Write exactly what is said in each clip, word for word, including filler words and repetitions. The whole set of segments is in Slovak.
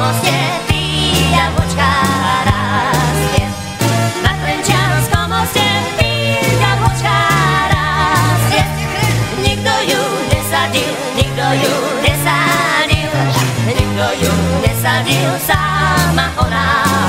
moste ty jablčka rastie. Na Trenčianskom moste ty jablčka rastie. Nikto ju nesadil, nikto ju nesadil, nikto ju nesadil, sama ona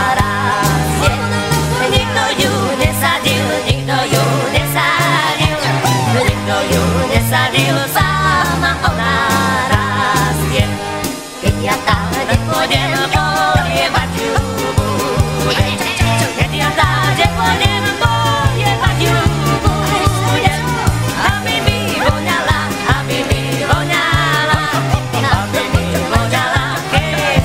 rastie. Nikto ju nesadil, nikto ju nesadil, nikto ju nesadil, sama ona rastie. Keď ja tam nepôjdem, polievať ju budem. Keď ja tam nepôjdem, polievať ju budem. Aby mi voňala, aby mi voňala, aby mi voňala, keď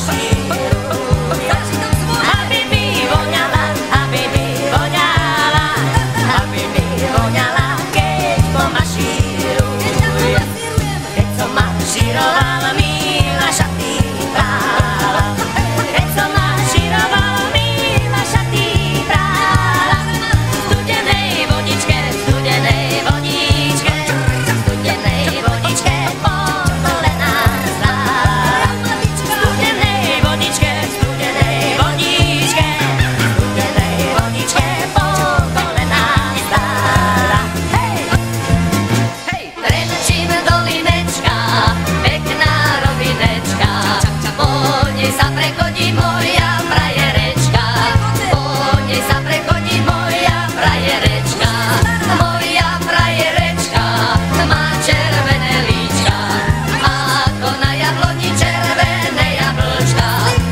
pomašírujem. Aby mi voňala, aby mi voňala, aby mi voňala, keď pomašírujem. Keď som mašírovala, milá šaty prála. Keď som mašírovala, milá šaty prála. V studenej vodičke, v studenej vodičke, v studenej vodičke po kolená stála. V studenej vodičke, v studenej vodičke, v studenej vodičke po kolená stála. Hej! Hej! Trenčín dolinečka, pekná rovinečka, po nej sa prechodí moja frajerečka, po nej sa prechodí moja frajerečka. Moja frajerečka má červené líčka, ako na jabloni červené jablčka,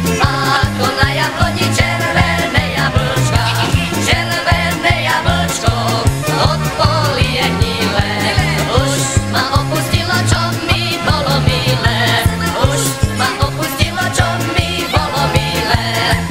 ako na jabloni červené jablčka. Červené jablčko od polie hnilé, už ma opustilo, čo mi bolo milé, už ma opustilo, čo mi bolo milé.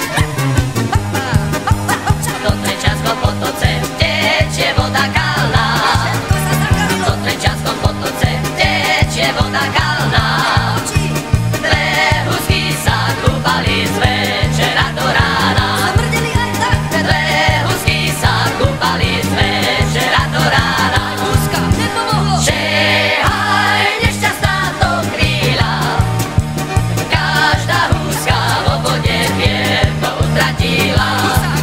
Do Trenčianskom potoce tečie voda kalná, do Trenčianskom potoce tečie voda kalná. Dve husky sa kúpali z večera do rána, dve husky sa kúpali z večera do rána. Šehaj, nešťastná to chvíľa, každá huska vo vode pierko utratila.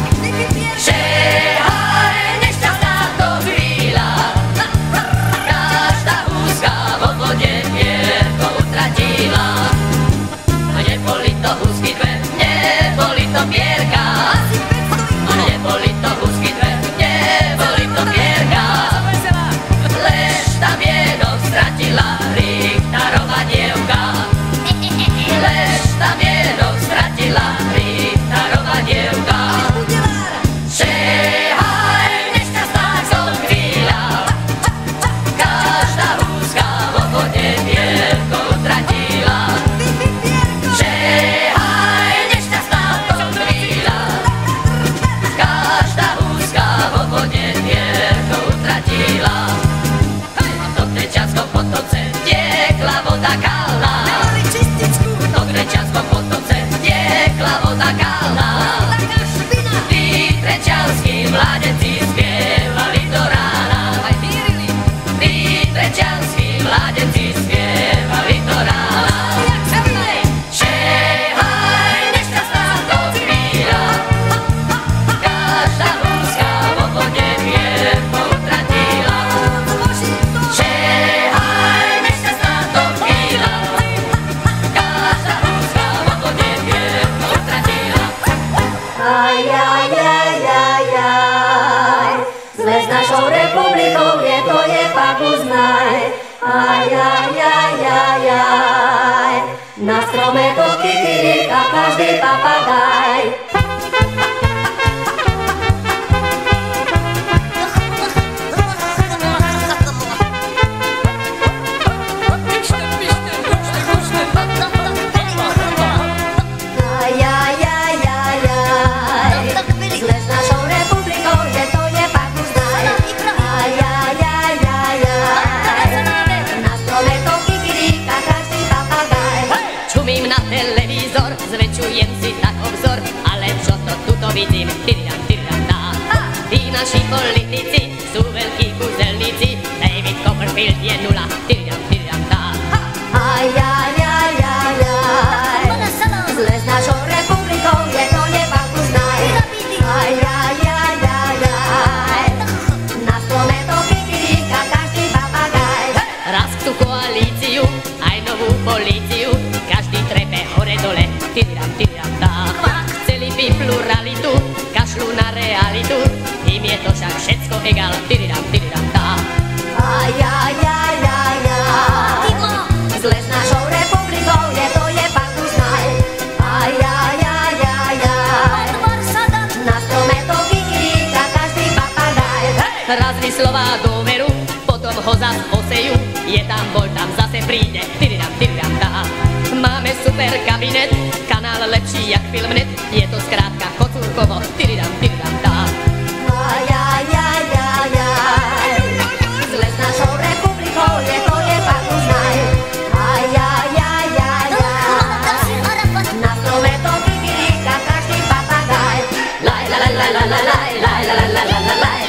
Šehaj, nešťastná to chvíľa, každá huska vo vode pierko utratila. Neboli to husky dve, neboli to pierka, neboli to husky dve, neboli to pierka. Lež tam jedok stratila Richterová dievka, lež tam jedok stratila Richterová dievka. Šehaj, nešťastná to chvíľa, každá huska vo vode pierko utratila. Šehaj, nešťastná to chvíľa, každá huska vo vode pierko utratila. Do Trenčianskom potoce tiekla voda kalná, do Trenčianskom potoce tiekla voda kalná. Tí trenčianskí mládenci spievali do rána, tí trenčianskí mládenci spievali do rána. Šehaj, nešťastná to chvíľa, každá huska vo vode pierko utratila. Šehaj, nešťastná to chvíľa, každá huska vo vode pierko utratila. Aj, aj, aj, aj, aj, zle s našou republikou je, to je fakt uznaj. Aj, aj, aj, aj, aj, na strome to kikirika každý papagaj. Aj, aj, aj, aj, aj, zle s našou republikou je, to je fakt uznaj. Aj, aj, aj, aj, aj, na strome to kikirika každý papagaj. Čumím na televízor, zväčšujem si tak obzor, ale čo to tuto vidím, tyriam, tyriam, tá. Tí naši politici sú veľkí kúzelníci, David Copperfield je nula, tyriam, tyriam, tá. Aj, aj, aj, aj, aj, zle tyriram, tyriram, tá. Chceli by pluralitu, kašľú na realitu, im je to však všetko egál, tyriram, tyriram, tá. Aj, aj, aj, aj, aj. Zle s našou republikou je, to je fakt uznaj. Aj, aj, aj, aj, aj. Na strome to vychýta každý papagaj. Raz vyslová dôveru, potom ho zas osejú, je tam bol, tam zase príde, tyriram, tyriram, tá. Máme super kabinet, kanál lepší jak Filmnet, je to skrátka Kocúrkovo, tyriram, tyriram, tá. Aj, aj, aj, aj, aj. Zle s našou republikou je, to je fakt uznaj. Aj, aj, aj, aj, aj. Na strome to vychýta každý papagaj. Laj, laj, laj, laj, laj, laj, laj, laj, laj, laj, laj, laj, laj.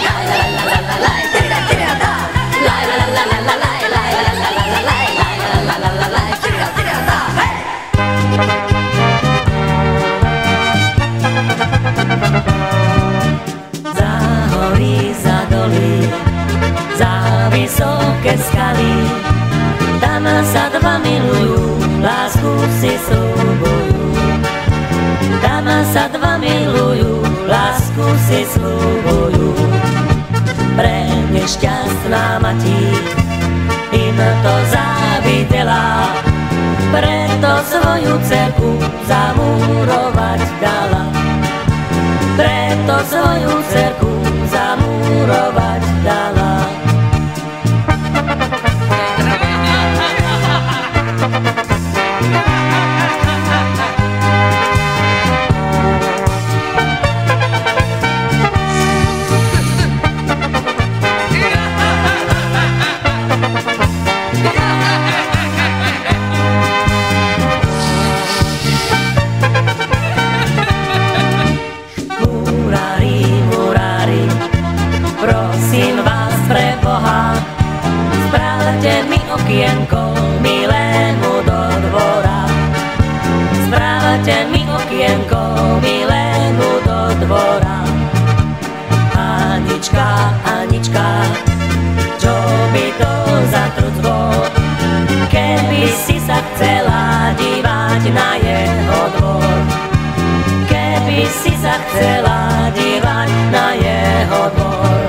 Za hory, za doly, za vysoké skaly, tam sa dva milujú, lásku si sľubujú. Tam sa dva milujú, lásku si sľubujú. Pre nešťastná mati im to závidela, preto svoju dcerku zamúrovať dala. Preto svoju dcerku zamúrovať dala. Okienko milému do dvora, správate mi okienko milému do dvora. Anička, Anička, čo by to za trucvo, keby si sa chcela dívať na jeho dvor. Keby si sa chcela dívať na jeho dvor.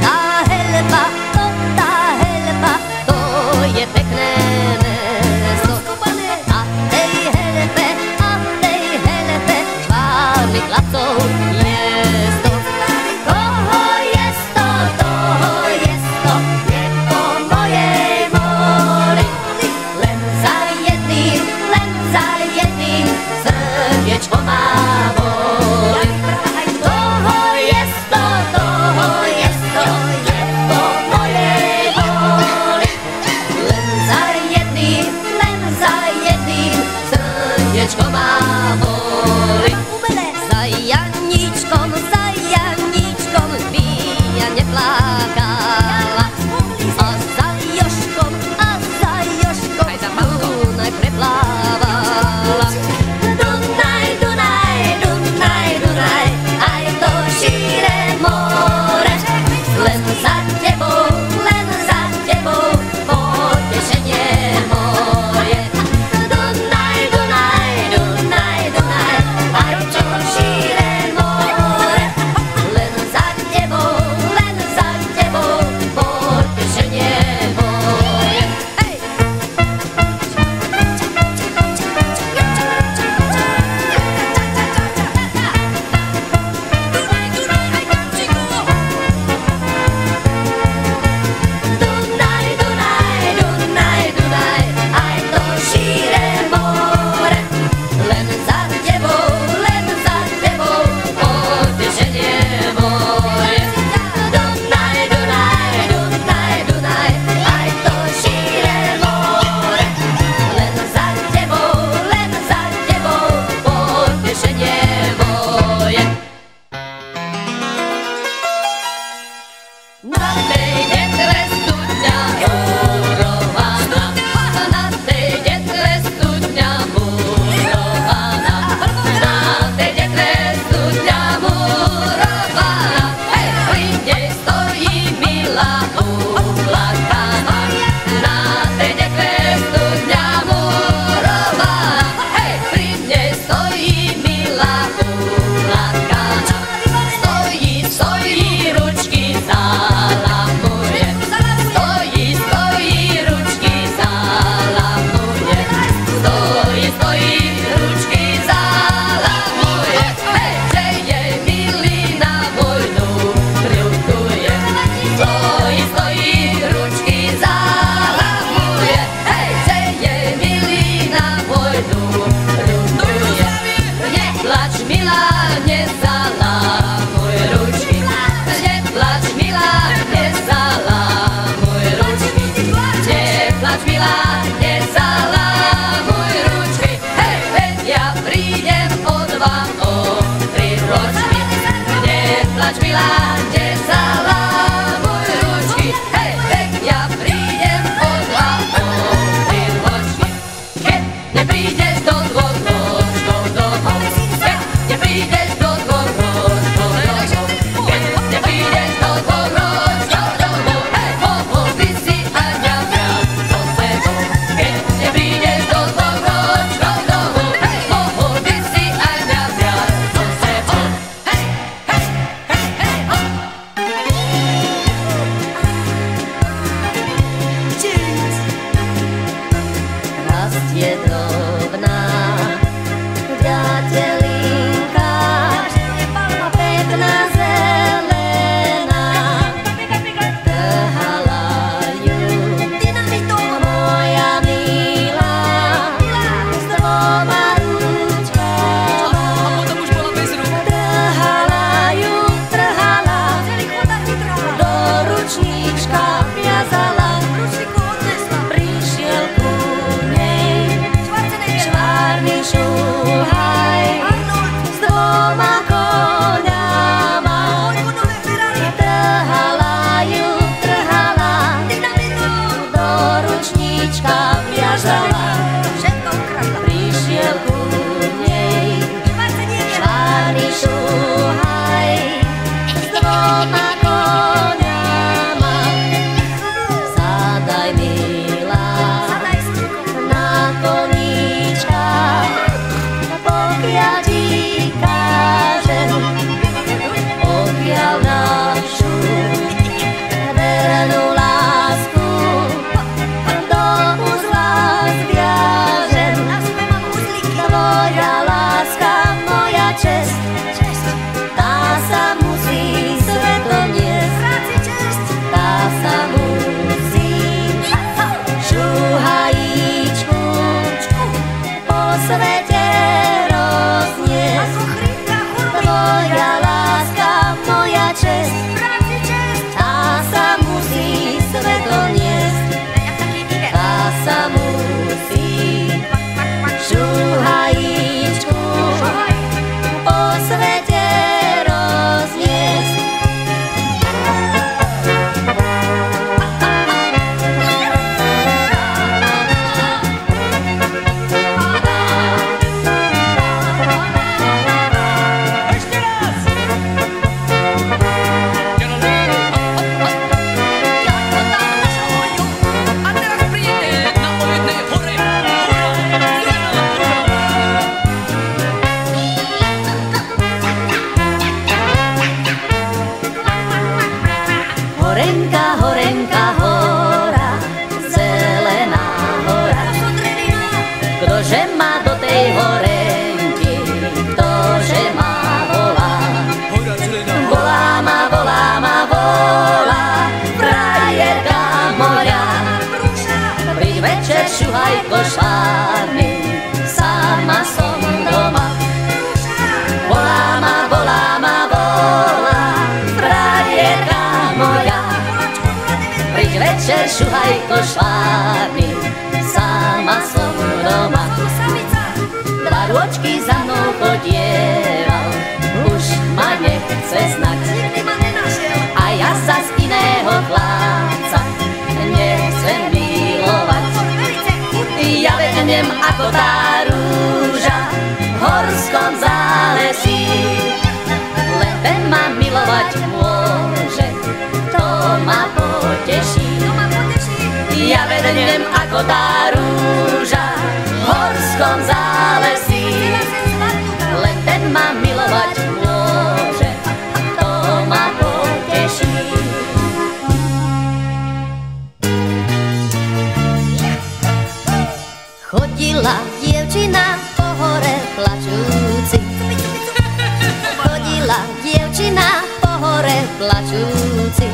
To tá helba, to je pekné mesto. chlapcov jest to. Toho jest to, toho jest to, je po mojej vôli. Len za jedným, len za jedným srdiečko má boli. Toho jest to, toho jest to, je po mojej vôli. Len za jedným, len za jedným srdiečko má boli. Za Janíčkom, za Janíčkom by ja neplakala. A za Jožkom, a za Jožkom Dunaj preplávala. Dunaj, Dunaj, Dunaj, Dunaj, aj to šíre more. Len za tebou, len za tebou, potešenie moje. Dunaj, Dunaj, Dunaj, Dunaj, aj to šíre more. Len za tebou, len za tebou, potešenie moje. Hej! Dunaj, Dunaj, Dunaj, Dunaj, aj to šíre more. Len za tebou, len za tebou, potešenie moje. Dunaj, Dunaj, Dunaj, Dunaj, aj to šíre more. Len za tebou, len za tebou, potešenie moje. Na tej detle studňa murovaná, na tej detle studňa murovaná, na tej detle studňa murovaná, hej, pri nej stojí milá uplakaná. Na tej detle studňa murovaná, hej, pri nej stojí milá uplakaná. Stojí, stojí, ručky zalamuje. Stojí, stojí, ručky zalamuje. Stojí, stojí, ručky zalamuje. Hej, že jej milý na vojnu ľutuje. Stojí, stojí, ručky zalamuje. Hej, že jej milý na vojnu ľutuje. Neplač, milá, nezalamuj ručky. Neplač, milá, nezalamuj ručky. Neplač, milá, nezalamuj ručky. Hej, veď ja prídem o dva, o tri ročky. Neplač, milá, nezalamuj ručky. Hej, veď ja prídem o dva, o tri ročky. Keď neprídeš do dvoch ročkov domov, keď neprídeš do dvoch ročkov domov, keď neprídeš do dvoch ročkov domov, hej, mohol by si aj mňa brať so sebou. Keď neprídeš do dvoch ročkov domov, hej, mohol by si aj mňa brať so sebou. Hej, hej, hej, hej, ho! moja láska, moja česť, tá sa musí sveto niesť, tá sa musí šuhajíčku po svete rozniesť. Horenka, horenka, hora, zelená hora. Ktože ma do tej horenky, ktože ma volá, volá ma, volá ma, volá, frajerka moja. Príď večer, šuhaj košárny, sama som doma. Volá ma, volá ma, volá, frajerka moja. Príď večer, šuhaj košárny, sama som doma. Dva rôčky za mnou chodieval, už ma nechce znať. A ja sa z iného chlapca nechcem milovať. Ja vednem ako tá rúža v horskom zálesí. Len ten ma milovať môže, to ma poteší. Ja vednem ako tá rúža v horskom zálesí. Len ten ma milovať môže, to ma poteší. Chodila dievčina po hore plačúci. Chodila dievčina po hore plačúci.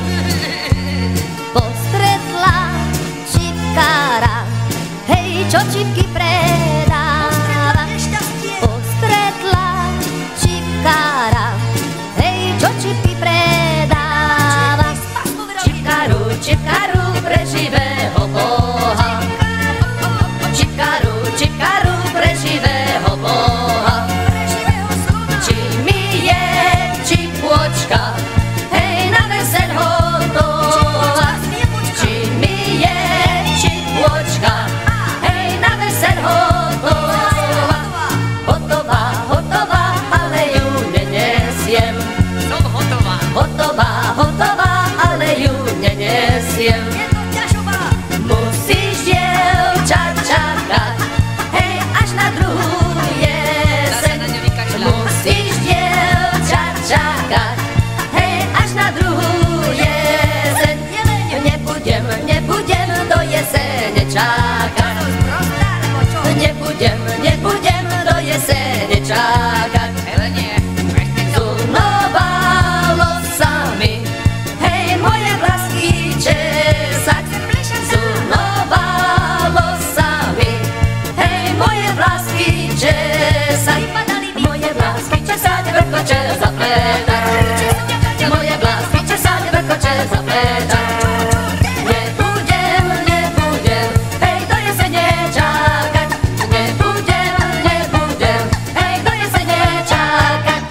Postretla čipkára, hej, čo čipky predáva. Postretla čipkára, hej, čo čipky predáva. Čipkáru, čipkáru pre živého Boha. Čipkáru, čipkáru pre živého Boha. Či mi je čipôčka, hej, na veseň hotová. Či mi je čipôčka, hej, na veseň hotová. Hotová, hotová, ale ju nenesiem. Som hotová. Hotová, hotová, ale ju nenesiem. Musíš, dievča, čakať, hej, až na druhú jeseň. Musíš, dievča, čakať, hej, až na druhú jeseň. Nebudem, nebudem do jesene čakať. Nebudem, nebudem do jesene čakať. Zunovalo sa mi, hej, moje vlasky česať. Zunovalo sa mi, hej, moje vlasky česať. Moje vlasky česať, vrkoče zapletať. Moje vlasky česať, vrkoče zapletať. Nebudem, nebudem, hej, do jesene čakať. Nebudem, nebudem, hej, do jesene čakať.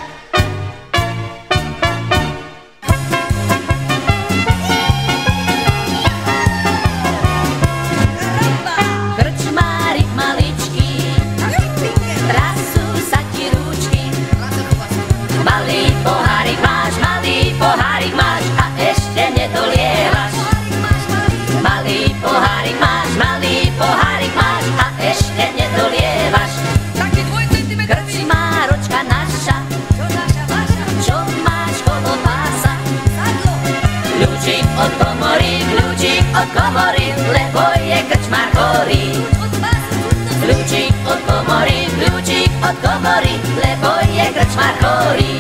Krčmárik maličký, trasú sa ti rúčky. Malý pohárik máš, malý pohárik máš a ešte nedolievaš. Malý pohárik máš, malý pohárik máš a ešte nedolievaš. Krčmáročka naša, čo máš kolo pása? Kľúčik od komory, kľúčik od komory, lebo je krčmár chorý. Kľúčik od komory, kľúčik od komory, lebo je krčmár chorý.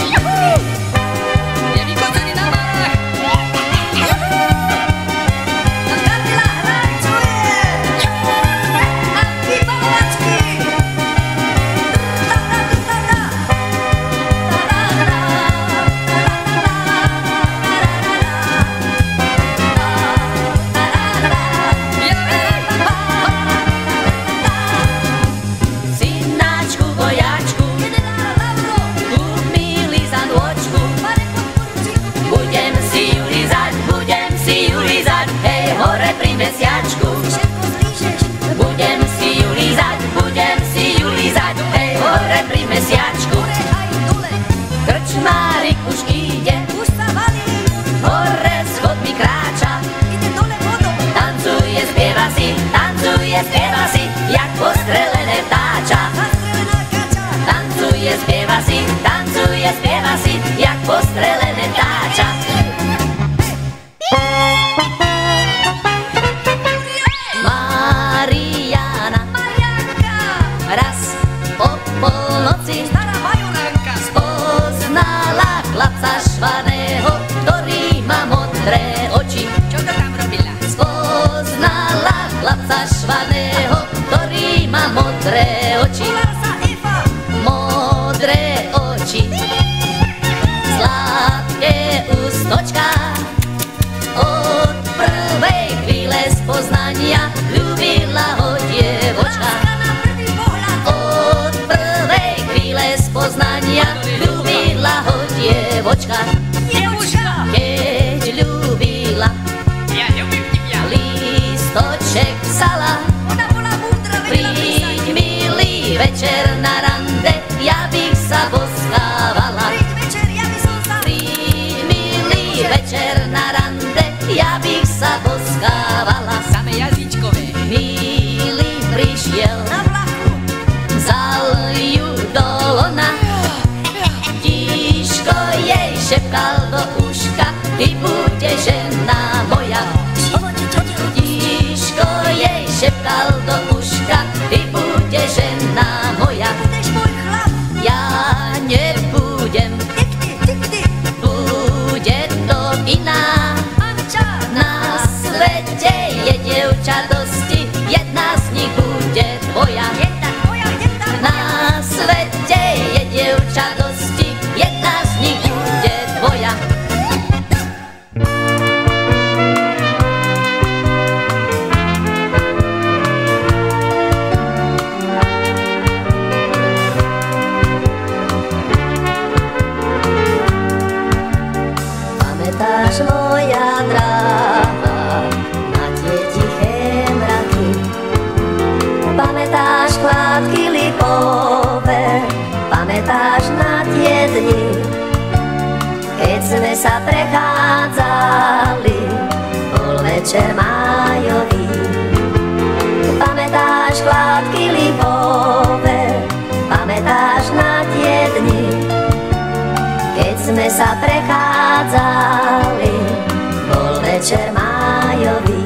Nevykonaný na bare. A Márik už ide, Už sa valí, hore schodmi kráča. ide dole vodou. Tancuje, spieva si, tancuje, spieva si, jak postrelené vtáča. Zastrelená kača. Tancuje, spieva si, tancuje, spieva si, jak postrelené vtáča. Mariana Marianka, raz po polnoci stará bajunánka. spoznala chlapca švaného, ktorý má modré oči. Čo to tam robila? Spoznala chlapca švaného, ktorý má modré oči. Volá sa Eva. Modré oči, sladké ústočka. Od prvej chvíle spoznania ľúbila ho dievočka. Láska na prvý pohľad. Od prvej chvíle spoznania ľúbila ho dievočka. Dievočka. Keď ľúbila, Ja ľubím тебя. lístoček psala. Ona bola múdra, vedela písať. Príď milý večer na rande, ja bych sa boskávala. Príď večer, ja by som sa. Príď milý večer na rande, ja bych sa boskávala. Same jazyčkové. Milý prišiel, Na vlaku. vzal ju do lona. Tíško jej šepkal do uška, ty bude žena moja. Tíško jej šepkal do uška, ty bude žena moja. Budeš môj chlap. Ja nebudem, Nikdy, nikdy. bude to iná. Anča. Na svete je dievča dosti, jedna z nich bude tvoja. Jedna tvoja, jedna Na moja. svete je dievča dosti, jedna z nich bude tvoja. Pamätáš, moja dráha, na tie tiché mraky? Pamätáš chládky lipové, pamätáš na tie dni, keď sme sa prechádzali, bol večer májový. Pamätáš chládky lipové, pamätáš na tie dni, keď sme sa prechádzali, bol večer májový.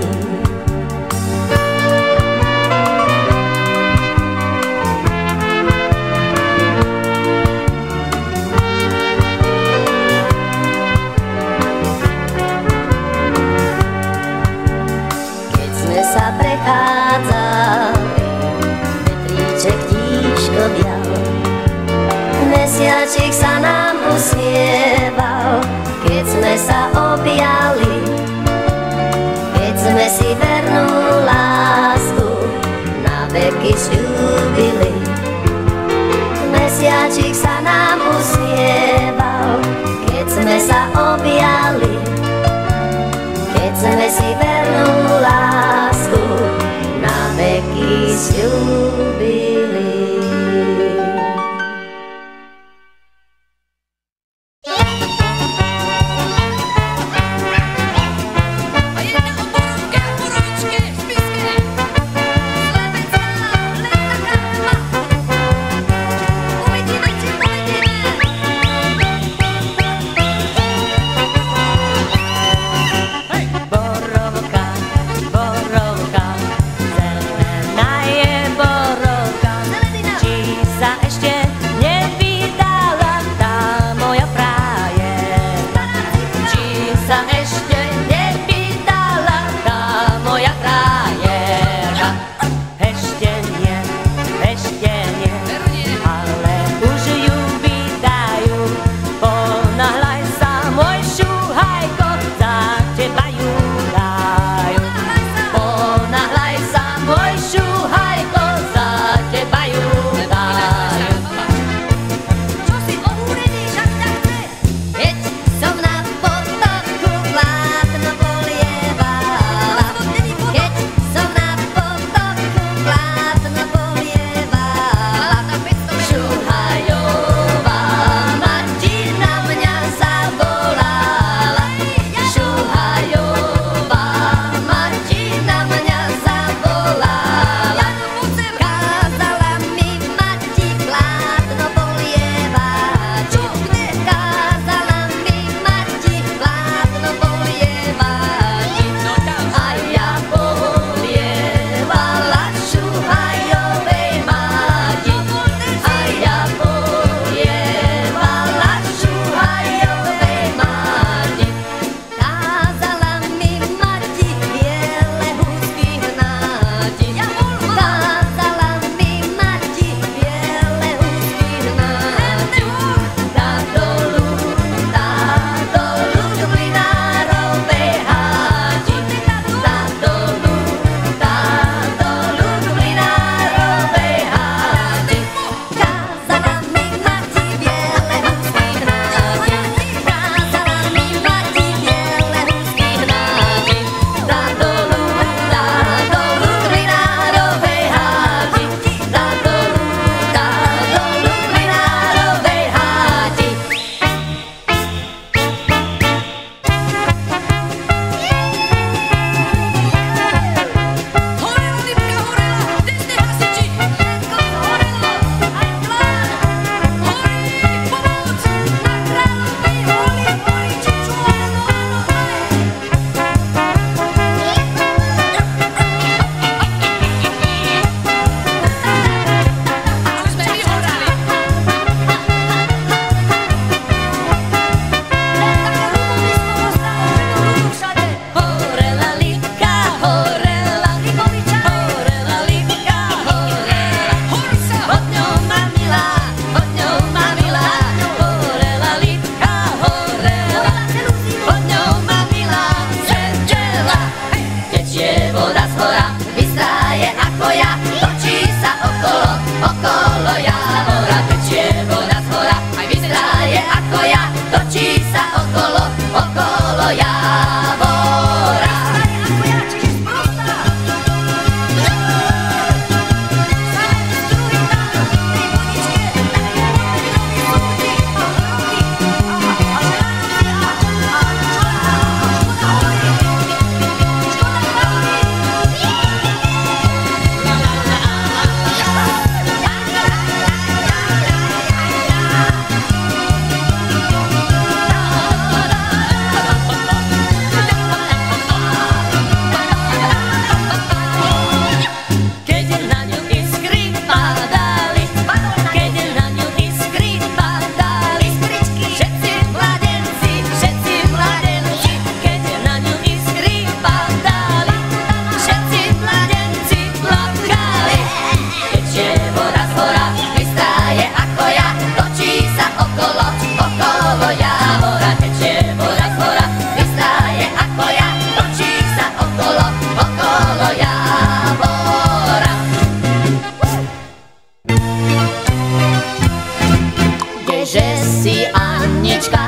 Keď sme sa prechádzali, vetríček tíško vial, mesiačik sa nám usmieval, keď sme sa objali, keď sme si vernú lásku na veky sľúbili. Mesiačik sa nám usmieval, keď sme sa objali, keď sme si vernú lásku na veky sľúbili.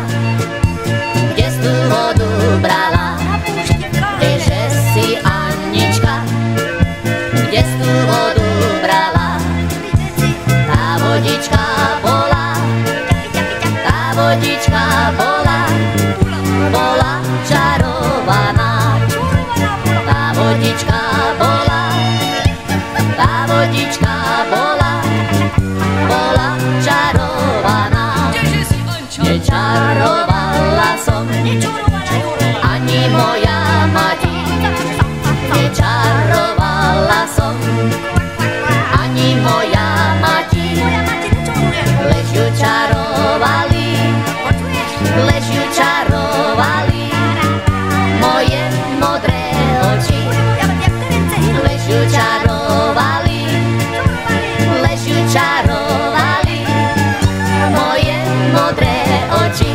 kde si tú vodu brala? Kdeže si Anička, kde si tú vodu brala? Tá vodička bola, tá vodička bola, bola čarovaná. Tá vodička bola, tá vodička bola, bola čarovaná. Nečarovala som, ani moja mati. Nečarovala som, ani moja mati. Lež ju čarovali, lež ju čarovali moje modré oči. Lež ju čarovali, lež ju čarovali moje modré oči.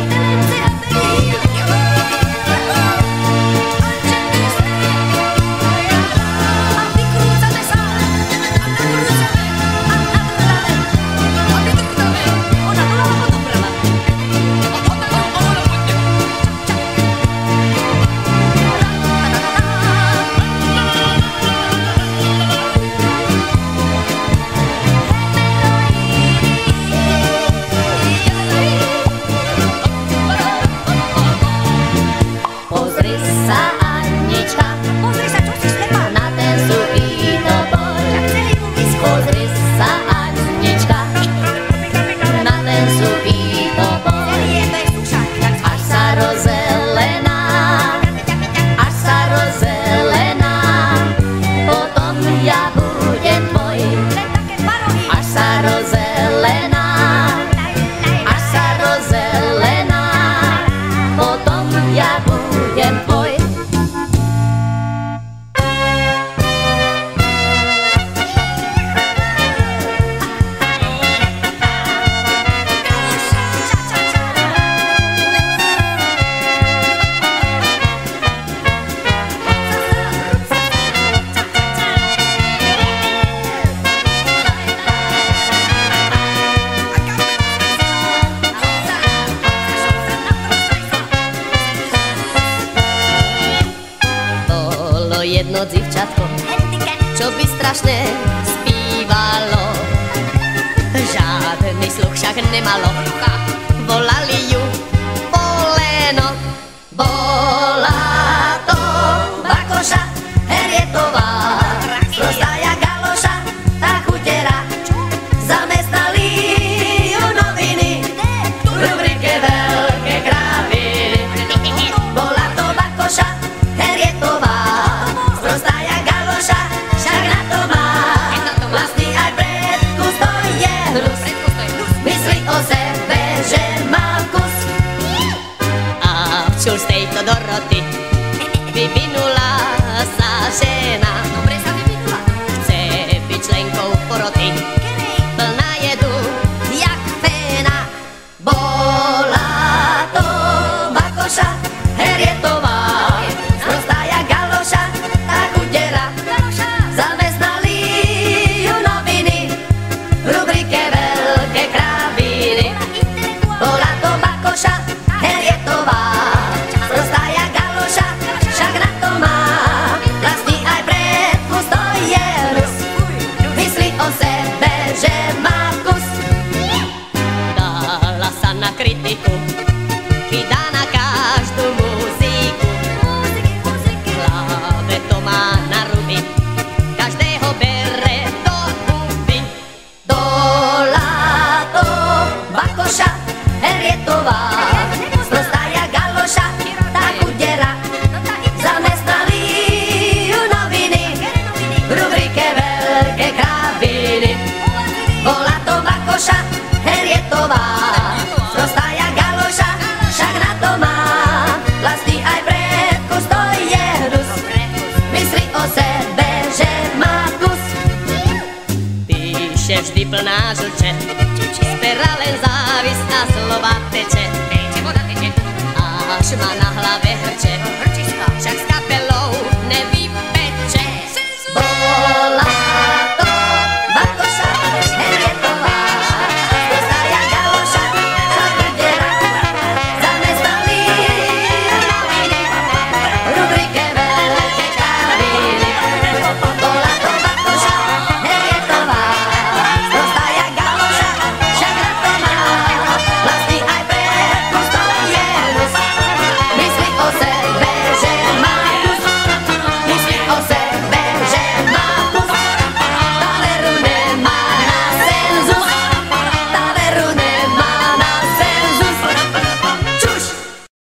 Pozri sa, Anička, na ten suchý topor. Pozri sa, Anička, na ten suchý topor. Až sa rozelená, až sa rozelená, potom ja budem tvoj. Až sa rozelená, až sa rozelená, potom ja budem tvoj. Bolo jedno dzivčatko, čo by strašne spívalo. Žiadny sluch však nemalo, volali ju Poleno. Bola to Bakoša Herietová, sprostá jak galoša, tá chutera. Zamestnali ju noviny v rubrike Veľké kráviny. Bola to Bakoša Herietová, sprostá jak galoša, však na to má vlastný aj predkus, to je hnus. Myslí o sebe, že má vkus. A včul z tejto Doroty vyvinula sa žena. Chce byť členkou poroty, plná jedu jak féna. Bola to Bakoša Herietová, sprostá jak galoša, tá chutera. Zamestnali ju noviny v rubrike Veľké kráviny. Bola to Bakoša Herietová, sprostá jak galoša, však na to má vlastný aj predkus, to je hnus. Myslí o sebe, že má vkus. Dala sa na kritiku, chydá na každú muziku. Hlave to má na ruby, každého bere do huby. Bola to Bakoša Herietová, sprostá jak galoša, tá chutera. Zamestnali ju noviny v rubrike Veľké kráviny. Bola to Bakoša Herietová, sprostá jak galoša, však na to má vlastný aj predkus, to je hnus. Myslí o sebe, že má vkus. Píše vždy plná žlče, z pera len závisná slova teče. Až ma na hlave hrče, však